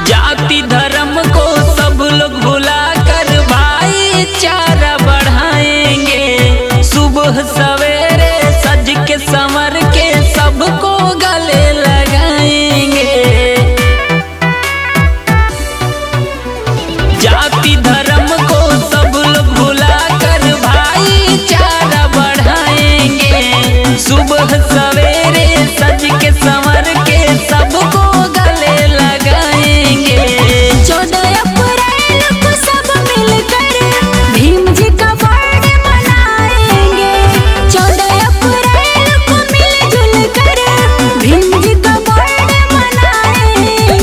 जाति धर्म को सब लोग भुला कर भाईचारा बढ़ाएंगे। सुबह सवेरे सज के संवर के सबको गले लगाएंगे। जाति धर्म को सब लोग भुला कर भाईचारा बढ़ाएंगे। सुबह सवेरे सज के संवर के सबको गले लगाएंगे। 14 अप्रैल को सब मिलकर भीम जी का बर्थडे मनाएंगे। 14 अप्रैल को मिलजुल कर भीम जी का बर्थडे मनाएंगे।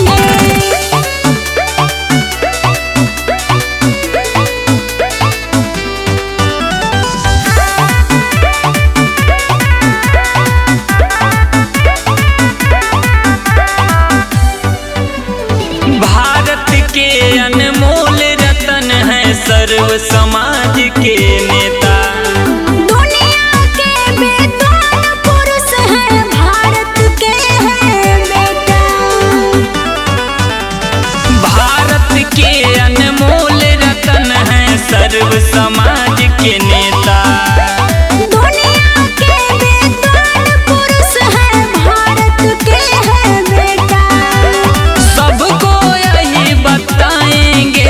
भारत के अनमोल रतन है सर्व समाज के नेता। दुनिया के बेतान पुरुष हैं, भारत के हैं बेटा। भारत के अनमोल रतन है सर्व समाज के नेता। दुनिया के बेतान पुरुष हैं, भारत के हैं बेटा। सबको यही बताएंगे।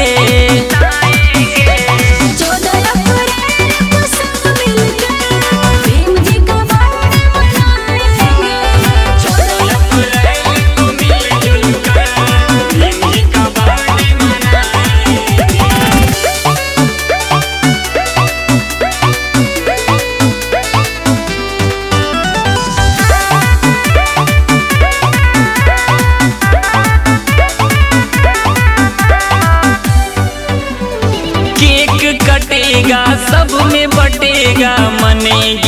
14 अप्रैल को सब मिलकर भीम जी का बर्थडे मनाएंगे। 14 अप्रैल को मिलजुल कर भीम जी का बर्थडे मनाएंगे। केक कटेगा सब में बटेगा, मनेगी